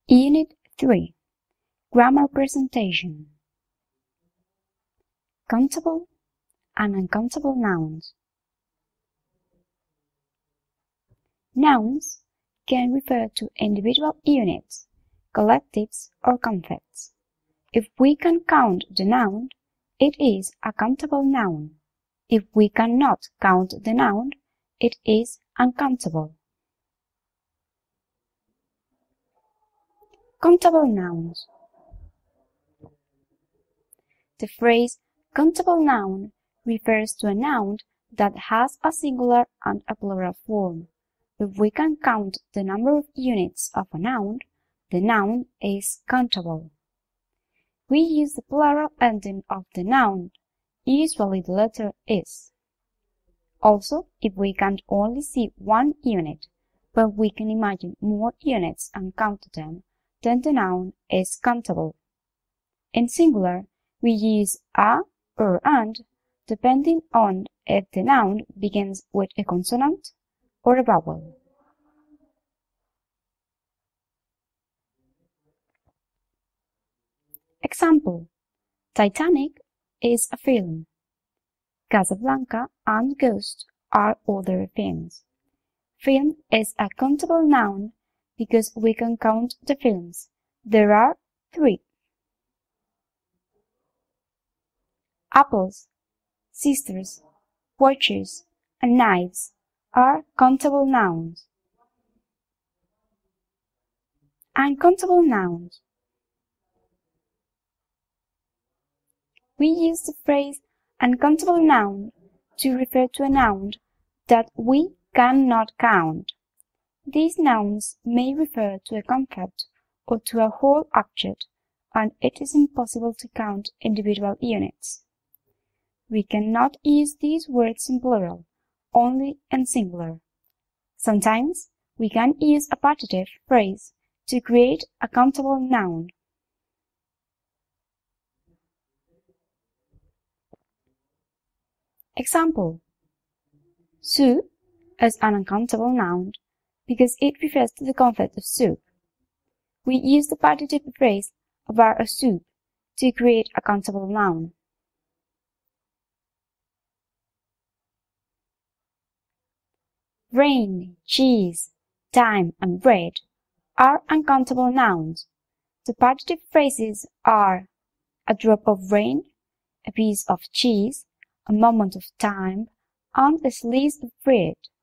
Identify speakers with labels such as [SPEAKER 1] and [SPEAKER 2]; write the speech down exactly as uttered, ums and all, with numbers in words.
[SPEAKER 1] Unit three. Grammar Presentation. Countable and uncountable nouns. Nouns can refer to individual units, collectives, or concepts. If we can count the noun, it is a countable noun. If we cannot count the noun, it is uncountable. Countable nouns. The phrase countable noun refers to a noun that has a singular and a plural form. If we can count the number of units of a noun, the noun is countable. We use the plural ending of the noun, usually the letter is. Also, if we can only see one unit, but we can imagine more units and count them, then the noun is countable. In singular, we use a or and, depending on if the noun begins with a consonant or a vowel. Example: Titanic is a film. Casablanca and Ghost are other films. Film is a countable noun because we can count the films. There are three. Apples, sisters, watches, and knives are countable nouns. Uncountable nouns. We use the phrase uncountable noun to refer to a noun that we cannot count. These nouns may refer to a concept or to a whole object, and it is impossible to count individual units. We cannot use these words in plural, only in singular. Sometimes we can use a partitive phrase to create a countable noun. Example: Soup is an uncountable noun because it refers to the concept of soup. We use the partitive phrase a bar of soup to create a countable noun. Rain, cheese, time, and bread are uncountable nouns. The partitive phrases are a drop of rain, a piece of cheese, a moment of time, and a slice of bread.